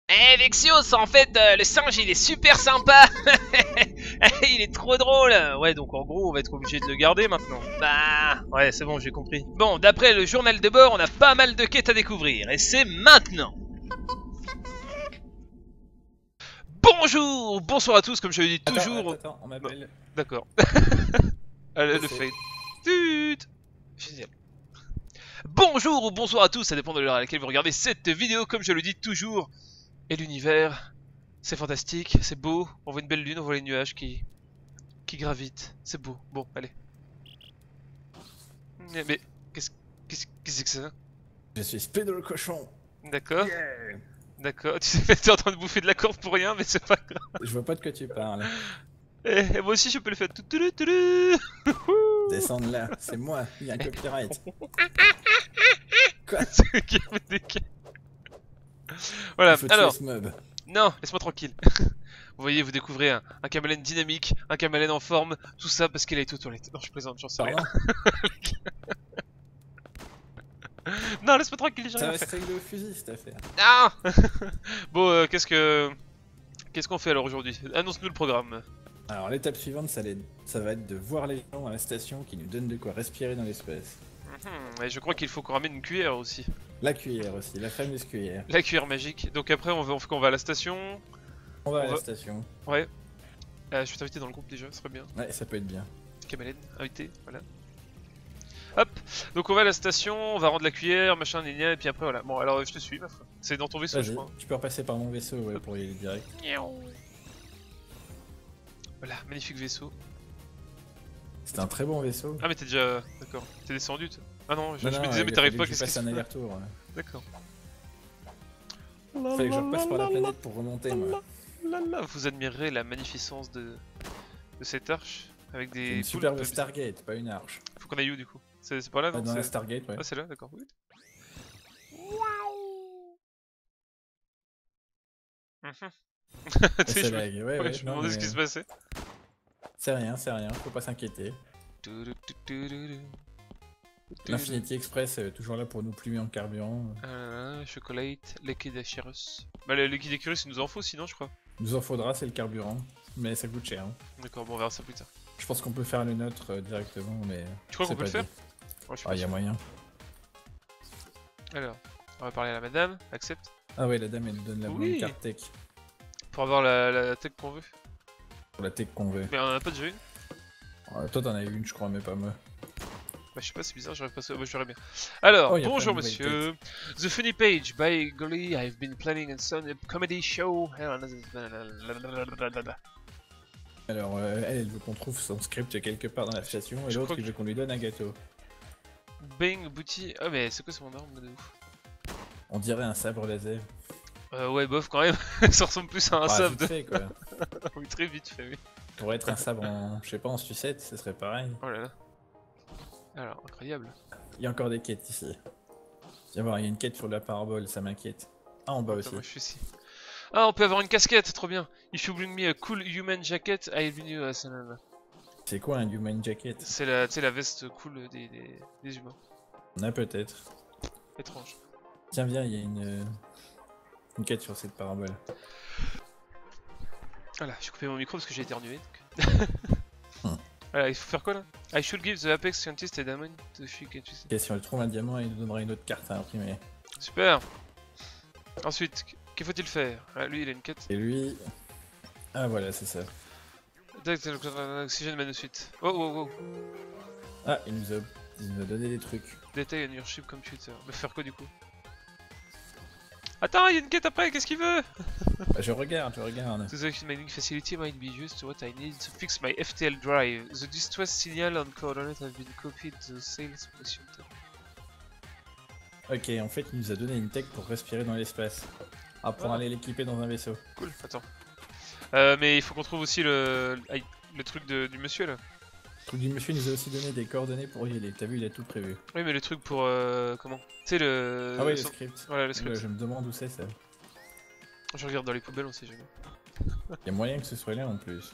Eh Vexios, en fait, le singe il est super sympa. Il est trop drôle. Ouais, donc en gros, on va être obligé de le garder maintenant. Bah, ouais, c'est bon, j'ai compris. Bon, d'après le journal de bord, on a pas mal de quêtes à découvrir. Et c'est maintenant. Bonjour, bonsoir à tous, comme je le dis toujours. Attends, on m'appelle. D'accord. Allez, le C'est- fade. Tut. Génial. Bonjour ou bonsoir à tous, ça dépend de l'heure à laquelle vous regardez cette vidéo, comme je le dis toujours. Et l'univers, c'est fantastique, c'est beau, on voit une belle lune, on voit les nuages qui gravitent, c'est beau. Bon, allez. Mais qu'est-ce que c'est que ça? Je suis Speed le cochon. D'accord, Yeah. d'accord, tu sais, t'es en train de bouffer de la corde pour rien, mais c'est pas grave. Je vois pas de quoi tu parles. Et moi aussi je peux le faire. Toutoulou, toulou. Descends de là, c'est moi, il y a un copyright. Quoi? C'est lui qui met des ca- Voilà, Il faut tuer alors, ce mob. non, laisse-moi tranquille. Vous voyez, vous découvrez un camélène dynamique, un camélène en forme, tout ça parce qu'il a été aux toilettes. Non, je plaisante, j'en sais rien. Pardon? Non, laisse-moi tranquille, j'ai Ça rien va fait. se régler au fusil cette affaire. Ah. Bon, qu'est-ce qu'on fait alors aujourd'hui? Annonce-nous le programme. Alors l'étape suivante, ça va être de voir les gens à la station qui nous donnent de quoi respirer dans l'espace. Et je crois qu'il faut qu'on ramène une cuillère aussi. La cuillère aussi, la fameuse cuillère. La cuillère magique. Donc après, on va à la station. On va à On la va- station. Ouais. Je vais t'inviter dans le groupe déjà, ce serait bien. Ouais, ça peut être bien. Camélène, invité, voilà. Hop, donc on va à la station, on va rendre la cuillère, machin, gna, et puis après voilà. Bon, alors je te suis, ma foi. C'est dans ton vaisseau, je Vas-y, crois. tu peux repasser par mon vaisseau ouais, pour y aller direct. Voilà, magnifique vaisseau. C'est un très bon vaisseau. Ah, mais t'es déjà. D'accord, t'es descendu, toi. Ah non, je Non, me non, disais, mais il a t'arrives fallu pas, que je qu'est-ce qui fasse se un passe? aller-retour. Ouais. D'accord. Fallait que je repasse par la planète pour remonter moi. Vous admirerez la magnificence de cette arche avec C'est des une poulpes superbe bizarres. Stargate, pas une arche. Faut qu'on aille où du coup? C'est pas là, non? Dans la C'est- Stargate, ouais. Ah, c'est là, d'accord. Oui. Mhm. Tu sais, C'est je me... lag, ouais, ouais, ouais. je me non, demandais mais ce qui se passait. c'est rien, faut pas s'inquiéter. L'Infinity Express est toujours là pour nous plumer en carburant. Chocolate, liquide Achirus. Bah, le liquide Achirus, il nous en faut sinon, je crois. Il nous en faudra, c'est le carburant, mais ça coûte cher. Hein. D'accord, bon, on verra ça plus tard. Je pense qu'on peut faire le nôtre directement, mais. Tu crois c'est qu'on peut le pas faire? dit. Ouais, je suis Ah, pas y a sûr. moyen. Alors, on va parler à la madame, accepte. Ah, ouais, la dame elle nous donne la Oui. bonne carte tech. Pour avoir la tech qu'on veut. Pour la tech qu'on veut. Mais on en a pas déjà une? Toi, t'en as eu une, je crois, mais pas moi. Bah, je sais pas, c'est bizarre, j'aurais pas ça. Bah, j'aurais bien. Alors, Oh, y a bonjour plein de monsieur. The Funny Page, by golly, I've been planning a comedy show. Alors, elle veut qu'on trouve son script quelque part dans la station, et Je l'autre, crois il veut qu'on lui donne un gâteau. Bang, booty. Ah, mais c'est quoi ce mon arme de ouf? On dirait un sabre laser. Ouais, bof, quand même. Ça ressemble plus à un Ah, sabre vite de. fait, quoi. Oui, très vite fait, oui. Pour être un sabre en, je sais pas, en sucette, ce serait pareil. Oh là là. Alors, incroyable. Il y a encore des quêtes ici. Viens voir, il y a une quête sur la parabole, ça m'inquiète. Ah, en bas Attends, aussi. moi, je suis ici. Ah, on peut avoir une casquette, trop bien. If you bring me a cool human jacket, I'll bring you a salad. C'est quoi un human jacket? C'est la, tu sais, la veste cool des humains. On a peut-être. Étrange. Tiens, viens, il y a une quête sur cette parabole. Voilà, j'ai coupé mon micro parce que j'ai éternué. Hmm. Voilà, il faut faire quoi là? I should give the Apex Scientist a diamond to Chic et tu sais. Et si on lui trouve un diamant, il nous donnera une autre carte à imprimer. Super. Ensuite, que faut-il faire? Ah, lui, il a une quête. Et lui... Ah voilà, c'est ça. Oxygène mène de suite. Oh, oh, oh. Ah, il nous a donné des trucs. Detail on your ship computer. Mais faire quoi du coup? Attends, il y a une quête après, qu'est-ce qu'il veut? Bah, je regarde. To the mining facility might be used to what I need to fix my FTL drive. The distress signal and coordinate have been copied to the sales position. Ok, en fait, il nous a donné une tech pour respirer dans l'espace. Ah, pour Ah. aller l'équiper dans un vaisseau. Cool, attends. Mais il faut qu'on trouve aussi le truc du monsieur là. Le truc du monsieur nous a aussi donné des coordonnées pour y aller. T'as vu, il a tout prévu. Oui, mais le truc pour comment? Tu sais le. Ah ouais, le son- script. Voilà, le script. Je me demande où c'est ça. Je regarde dans les poubelles, on sait jamais. Il y a moyen que ce soit là en plus.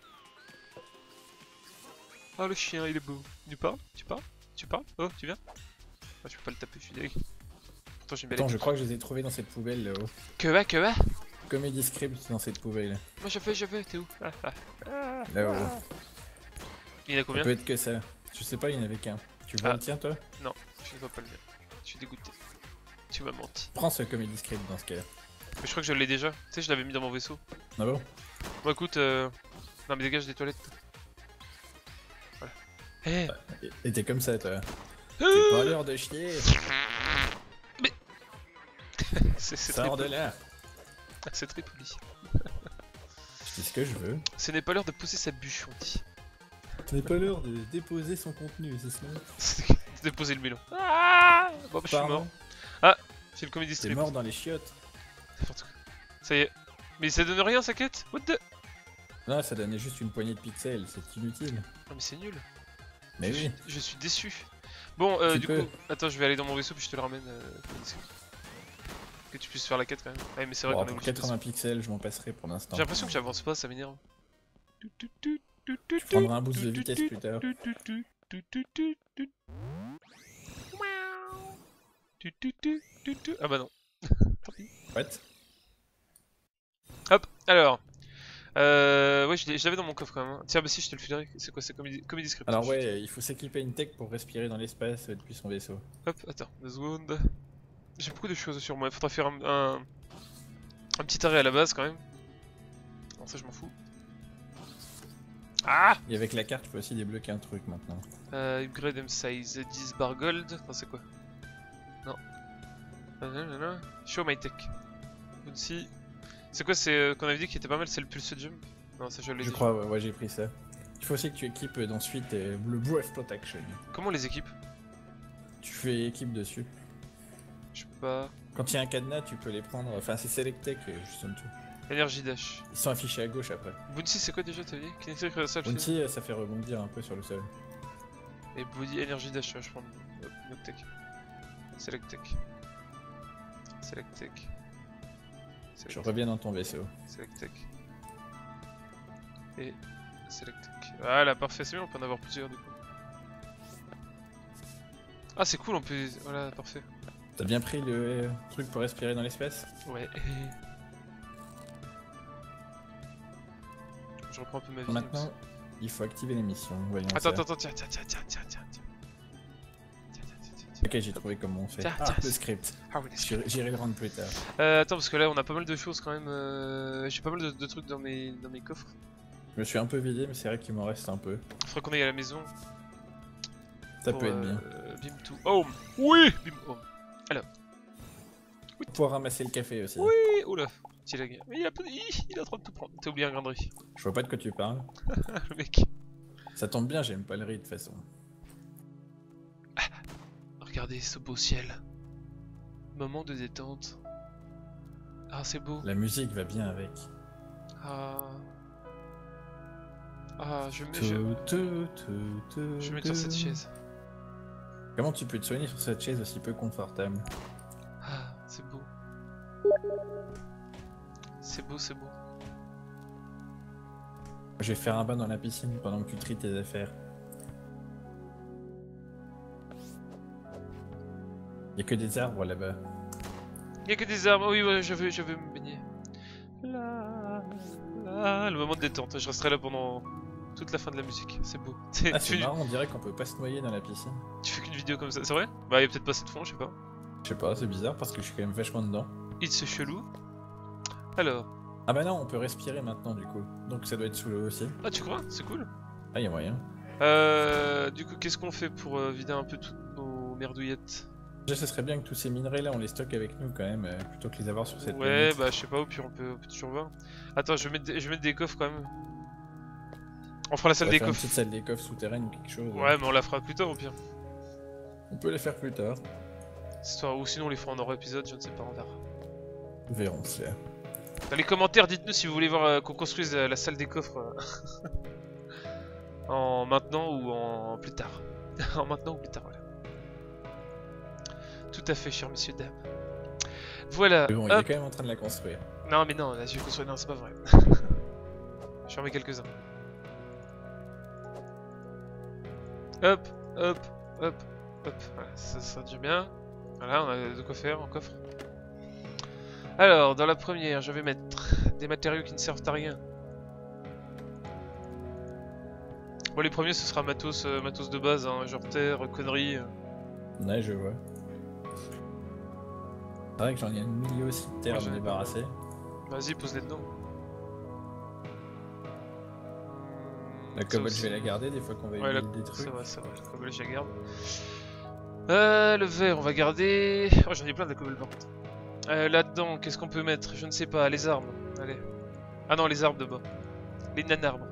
Oh le chien, il est beau. Tu parles? Tu parles? Tu parles? Oh, tu viens? Ah, je peux pas le taper, je suis deg. Pourtant, j'ai une belle Attends, je équipe. crois que je les ai trouvés dans cette poubelle là-haut. Que va? Comedy Script dans cette poubelle. Moi j'avais, t'es où? Là-haut. Il y en a Ça combien? peut être que ça. Je sais pas, il y en avait qu'un. Tu vois Ah. le tien, toi? Non, je ne vois pas le mien. Je suis dégoûté. Tu m'as menti. Prends ce Comedy Script dans ce cas. Mais je crois que je l'ai déjà. Tu sais, je l'avais mis dans mon vaisseau. Ah bon? Bon, écoute, non, mais dégage des toilettes. Voilà. Eh Et t'es comme ça, toi. T'es pas l'heure de chier. C'est très Sors de poli. là. C'est très poli. Je dis ce que je veux. Ce n'est pas l'heure de poser sa bûche, on dit. Ce n'est pas l'heure de déposer son contenu, c'est ça? C'est de poser le mélo. Ah bon, bah, je suis mort. Ah, j'ai le comédie T'es strip. mort dans les chiottes. N'importe quoi. Ça y est. Mais ça donne rien, sa quête? What the... Non, ça donnait juste une poignée de pixels, c'est inutile. Non, mais c'est nul. Mais je, oui. je suis déçu. Bon, Tu du peux. coup, attends, je vais aller dans mon vaisseau puis je te le ramène. Que tu puisses faire la quête quand même. Ouais, mais c'est vrai Bon, qu'on a pour obligé de 80 pixels, je m'en passerai pour l'instant. J'ai l'impression que j'avance pas, ça m'énerve. Je prendrai un boost de vitesse plus tard. Ah bah non. What? Hop, alors. Ouais, je l'avais dans mon coffre quand même. Hein. Tiens, bah si, je te le filerai. C'est quoi? C'est Comedy Script. Alors ouais, il faut s'équiper une tech pour respirer dans l'espace depuis son vaisseau. Hop, attends, 2 secondes. J'ai beaucoup de choses sur moi. Il faudra faire un petit arrêt à la base quand même. Non, ça je m'en fous. Ah! Et avec la carte, tu peux aussi débloquer un truc maintenant. Upgrade M size 10 bar gold. Enfin, c'est quoi? Non. Nanana. Show my tech. Bouncy. C'est quoi? C'est qu'on avait dit qui était pas mal, c'est le pulse jump? Non, ça je l'ai Je dit. crois, ouais, j'ai pris ça. Il faut aussi que tu équipes ensuite le Breath Protection. Comment on les équipe? Tu fais équipe dessus. Je peux pas. Quand il y a un cadenas, tu peux les prendre. Enfin, c'est Select Tech juste en dessous. Energy dash. Ils sont affichés à gauche après. Bouncy, c'est quoi déjà, t'as dit? Kinetic Reversal. Bounty, ça fait rebondir un peu sur le sol. Et body energy dash, je prends. Note tech. Select tech. Select tech. Je reviens dans ton vaisseau. Select tech. Et select tech. Voilà, parfait, c'est bien, on peut en avoir plusieurs du coup. Ah, c'est cool, on peut. Voilà, parfait. T'as bien pris le truc pour respirer dans l'espace? Ouais. Je reprends un peu ma vie. Maintenant, il faut activer les missions. Voyons Attends, ça. attends, tiens. Ok, j'ai trouvé comment on fait. Tiens, Ah, tiens. le script. Ah oui, J'irai le rendre plus tard. attends, parce que là, on a pas mal de choses quand même. J'ai pas mal de trucs dans mes coffres. Je me suis un peu vidé, mais c'est vrai qu'il m'en reste un peu. Faudrait qu'on aille à la maison. Ça peut être bien. Bim to home. Oui, bim home. Alors. Pour ramasser le café aussi. Oui, oula. Petit lag. Mais il est en train de tout prendre. T'as oublié un grain de riz. Je vois pas de quoi tu parles. Le mec. Ça tombe bien, j'aime pas le riz de toute façon. Regardez ce beau ciel. Moment de détente. Ah, c'est beau. La musique va bien avec. Ah. Ah, je vais me mettre sur cette chaise. Comment tu peux te soigner sur cette chaise aussi peu confortable? Ah, c'est beau. C'est beau, c'est beau. Je vais faire un bain dans la piscine pendant que tu tries tes affaires. Y'a que des arbres là-bas. Y'a que des arbres. Oui, ouais, je veux me baigner. Là, là, le moment de détente. Je resterai là pendant toute la fin de la musique. C'est beau. Ah, c'est marrant, on dirait qu'on peut pas se noyer dans la piscine. Tu fais qu'une vidéo comme ça, c'est vrai? Bah, y'a peut-être pas assez de fond, je sais pas. Je sais pas, c'est bizarre parce que je suis quand même vachement dedans. It's chelou. Alors. Ah bah non, on peut respirer maintenant du coup. Donc ça doit être sous l'eau aussi. Ah, tu crois? C'est cool. Ah, y'a moyen. Du coup, qu'est-ce qu'on fait pour vider un peu toutes nos merdouillettes? Déjà, ce serait bien que tous ces minerais là, on les stocke avec nous quand même, plutôt que les avoir sur cette Ouais, planète. bah, je sais pas, au pire, on peut toujours voir. Attends, je vais mettre des coffres quand même. On fera la salle On va des faire une coffres. petite salle des coffres souterraine ou quelque chose. Ouais, mais on la fera plus tard au pire. On peut les faire plus tard. Histoire, ou sinon on les fera en hors épisode, je ne sais pas, on verra. Nous verrons ça. Dans les commentaires, dites-nous si vous voulez voir qu'on construise la salle des coffres en maintenant ou en plus tard. En maintenant ou plus tard, voilà. Tout à fait, chers messieurs, dames. Voilà. Mais bon, il hop. est quand même en train de la construire. Non, mais non, là je vais construire. Non, c'est pas vrai. J'en mets quelques-uns. Hop, hop, hop, hop. Voilà, ça sera déjà bien. Voilà, on a de quoi faire en coffre. Alors, dans la première, je vais mettre des matériaux qui ne servent à rien. Bon, les premiers, ce sera matos, matos de base, hein, genre terre, conneries. Ouais, je vois. C'est vrai que j'en ai un milieu aussi de terre Ouais, à j'en me ai pas. débarrasser. Vas-y, pose-les dedans. La Ça cobble, aussi. je vais la garder des fois qu'on va Ouais, build des trucs. ça va, la cobble, je la garde. Le verre, on va garder. Oh, j'en ai plein de la cobble par contre. Là-dedans, qu'est-ce qu'on peut mettre? Je ne sais pas, les arbres. Allez. Ah non, les arbres de bas. Les nanarbres.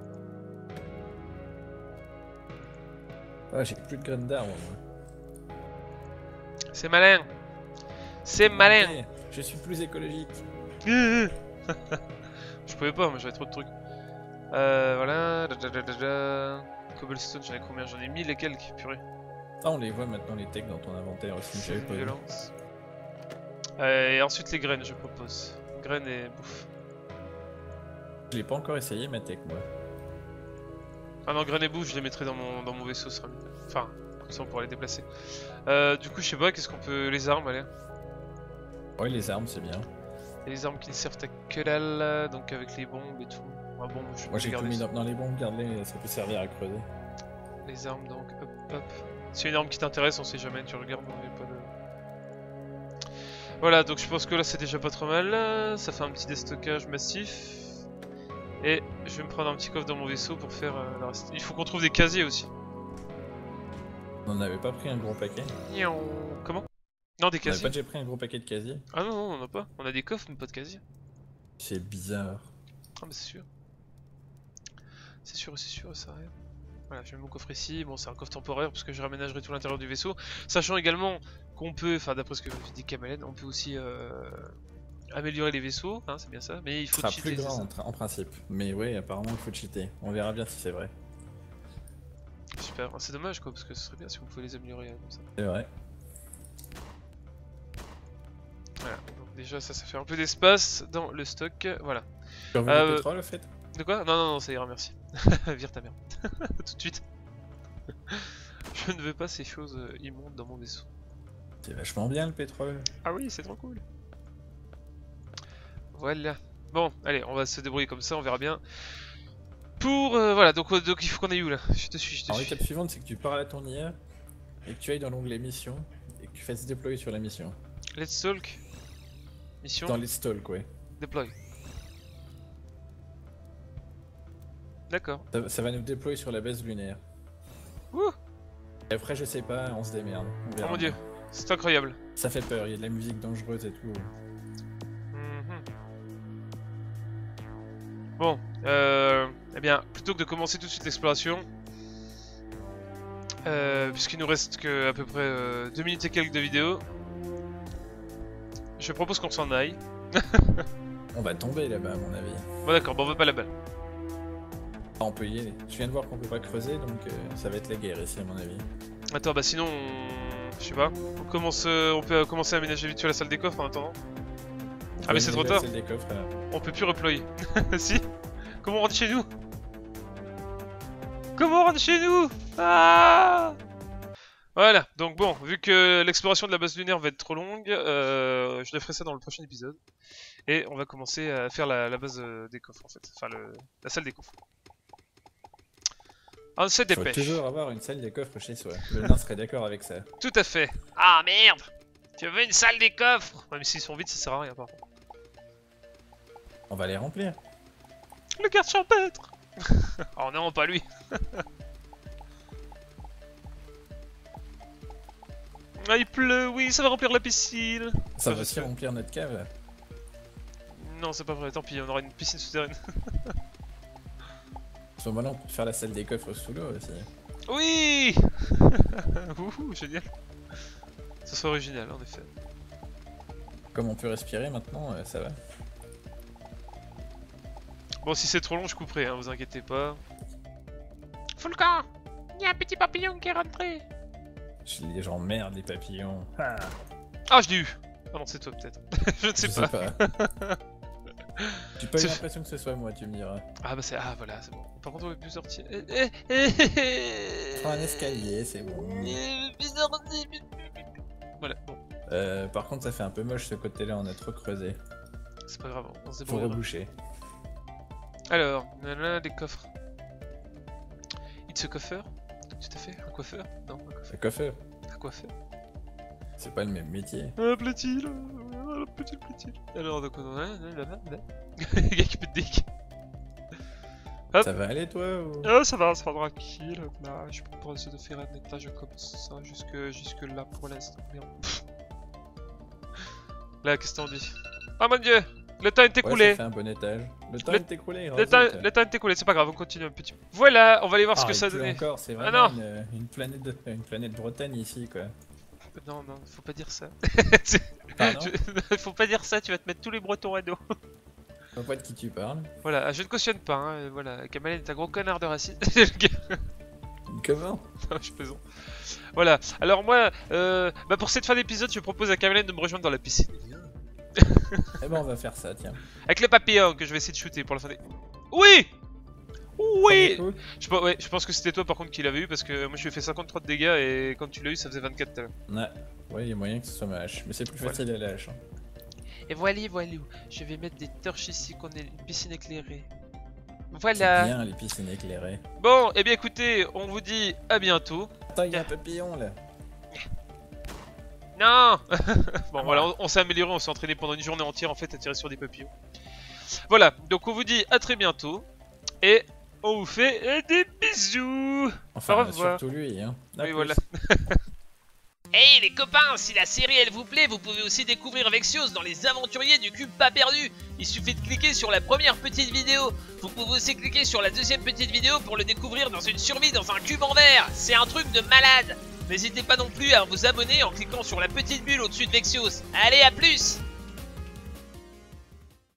Ah, j'ai plus de graines d'arbre, moi. C'est malin. C'est malin. Ok, je suis plus écologique. Je pouvais pas, moi j'avais trop de trucs. Voilà. Cobblestone, j'en ai combien? J'en ai 1000 et quelques, purée. Ah, on les voit maintenant, les techs dans ton inventaire aussi. C'est J'avais une pas vu. violence. Et ensuite les graines, je propose. Graines et bouffe. Je l'ai pas encore essayé, ma tech, moi. Ah non, graines et bouffe, je les mettrai dans mon vaisseau, ce sera mieux. Enfin, comme ça on pourra les déplacer. Du coup, je sais pas, qu'est-ce qu'on peut. Les armes, allez. Ouais, les armes, c'est bien. Et les armes qui ne servent à que dalle, donc avec les bombes et tout. Ah bon, je Moi, vais j'ai tout garder mis ça. dans les bombes, garde-les, ça peut servir à creuser. Les armes, donc, hop, hop. Si y a une arme qui t'intéresse, on sait jamais, tu regardes, non, y a pas de. Voilà, donc je pense que là c'est déjà pas trop mal. Ça fait un petit déstockage massif. Et je vais me prendre un petit coffre dans mon vaisseau pour faire le reste. Il faut qu'on trouve des casiers aussi. On n'avait pas pris un gros paquet. Comment? Non, des On n'avait casiers. pas déjà pris un gros paquet de casiers. Ah non, non, on en a pas. On a des coffres, mais pas de casiers. C'est bizarre. Ah, mais c'est sûr. C'est sûr, ça arrive. Voilà, je mets mon coffre ici. Bon, c'est un coffre temporaire parce que je raménagerai tout l'intérieur du vaisseau. Sachant également qu'on peut, enfin, d'après ce que dit Kamelen, on peut aussi améliorer les vaisseaux, hein, c'est bien ça. Mais il Ce faut sera cheater, plus c'est grand ça. en principe. Mais ouais, apparemment, il faut cheater. On verra bien si c'est vrai. Super, c'est dommage quoi, parce que ce serait bien si on pouvait les améliorer comme ça. C'est vrai. Voilà, donc déjà ça fait un peu d'espace dans le stock, voilà. Tu as revu le pétrole, au fait? De quoi? Non, non, non, ça ira, merci. Vire ta mère. Tout de suite. Je ne veux pas ces choses immondes dans mon vaisseau. C'est vachement bien, le pétrole. Ah oui, c'est trop cool. Voilà. Bon, allez, on va se débrouiller comme ça, on verra bien. Pour, voilà, donc il faut qu'on aille où là? Je te suis, Alors, l'étape suivante, c'est que tu parles à ton IA et que tu ailles dans l'onglet mission et que tu fasses déployer sur la mission. Let's talk. Mission. Dans les stalks, ouais. Deploy. D'accord. Ça va nous déployer sur la base lunaire. Ouh. Et après, je sais pas, on se démerde. On Oh verra mon dieu, bien. c'est incroyable. Ça fait peur, il y a de la musique dangereuse et tout. Mhm. Bon, eh bien, plutôt que de commencer tout de suite l'exploration, puisqu'il nous reste que à peu près 2 minutes et quelques de vidéo, je propose qu'on s'en aille. On va tomber là-bas, à mon avis. Bon d'accord, bon on va pas là-bas. Ah, on peut y aller. Je viens de voir qu'on peut pas creuser, donc ça va être la guerre ici, à mon avis. Attends, bah sinon, je sais pas, on peut commencer à aménager vite fait la salle des coffres en attendant. Ah mais c'est trop tard, C'est des coffres, là. on peut plus reployer. Si. Comment on rentre chez nous? Comment on rentre chez nous? Ah! Voilà, donc bon, vu que l'exploration de la base lunaire va être trop longue, je le ferai ça dans le prochain épisode. Et on va commencer à faire la base des coffres en fait, enfin la salle des coffres. On se Il faut dépêche. toujours avoir une salle des coffres chez soi. Le nain serait d'accord avec ça. Tout à fait. Ah merde! Tu veux une salle des coffres? Même s'ils sont vides, ça sert à rien par contre. On va les remplir. Le garde champêtre! Oh non, pas lui. Ah, il pleut, oui, ça va remplir la piscine. Ça Enfin, va aussi j'espère. remplir notre cave. Non, c'est pas vrai, tant pis, on aura une piscine souterraine. À ce moment-là, on peut faire la salle des coffres sous l'eau aussi. Oui. Ouh, génial. Ça serait original, en effet. Comme on peut respirer maintenant, ça va. Bon, si c'est trop long, je couperai, hein, vous inquiétez pas. Fulcan, il y a un petit papillon qui est rentré. Les gens merde, les papillons. Ah, je l'ai eu. Ah non, c'est toi peut-être. Je ne sais Je pas. sais pas. J'ai pas eu C'est- l'impression que ce soit moi, tu me diras. Ah bah c'est... Ah voilà, c'est bon. Par contre, on peut plus sortir. Prends un escalier, c'est bon. Voilà, bon. Par contre, ça fait un peu moche ce côté-là, on a trop creusé. C'est pas grave, on se Faut débrouille. reboucher. Alors, là, des coffres. It's a coffeur? Tout à fait, un coiffeur? Non, un coiffeur. C'est coiffeur. Un coiffeur. C'est pas le même métier. Un platil, un petit platil. Alors, donc on a là-bas, là. Le gars qui peut te dick. Hop. Ça va aller toi ou... Ah, ça va tranquille. Bah, je peux pas essayer de faire un étage comme ça jusque là pour l'instant. Merde. Là, qu'est-ce qu'on dit? Oh mon dieu! Le temps est Ouais, écoulé. ça fait un bon étage. Le temps Le- est écoulé. Le temps est écoulé, c'est pas grave, on continue un petit peu. Voilà, on va aller voir ce que ça donnait. Encore, c'est Ah vraiment non. une planète Bretagne ici quoi. Non, non, faut pas dire ça. Pardon? Faut pas dire ça, tu vas te mettre tous les bretons à dos. Je vois pas de qui tu parles. Voilà, je ne cautionne pas, hein, voilà. Kamalen est un gros connard de raciste. Comment? Non, je plaisante. Voilà, alors moi, bah pour cette fin d'épisode, je propose à Kamalen de me rejoindre dans la piscine. Eh ben on va faire ça, tiens. Avec le papillon que je vais essayer de shooter pour la fin des... Oui! Oui! Premier coup. Je pense que c'était toi par contre qui l'avais eu parce que moi je lui ai fait 53 de dégâts et quand tu l'as eu ça faisait 24 tout à l'heure. Ouais, il y a moyen que ce soit ma hache, mais c'est plus Voilà. facile à la hache. Hein. Et voilà, je vais mettre des torches ici qu'on ait une piscine éclairée. C'est Voilà. bien les piscines éclairées. Bon, et bien écoutez, on vous dit à bientôt. Attends, il y a un papillon là. Non. Bon voilà, on s'est amélioré, on s'est entraîné pendant une journée entière en fait à tirer sur des papillons. Voilà, donc on vous dit à très bientôt. Et on vous fait des bisous. Enfin, Au revoir. surtout lui, hein. À Oui plus. voilà. Hey les copains, si la série elle vous plaît, vous pouvez aussi découvrir Vexios dans les aventuriers du cube pas perdu. Il suffit de cliquer sur la première petite vidéo. Vous pouvez aussi cliquer sur la deuxième petite vidéo pour le découvrir dans une survie dans un cube en verre. C'est un truc de malade. N'hésitez pas non plus à vous abonner en cliquant sur la petite bulle au-dessus de Vexios. Allez, à plus!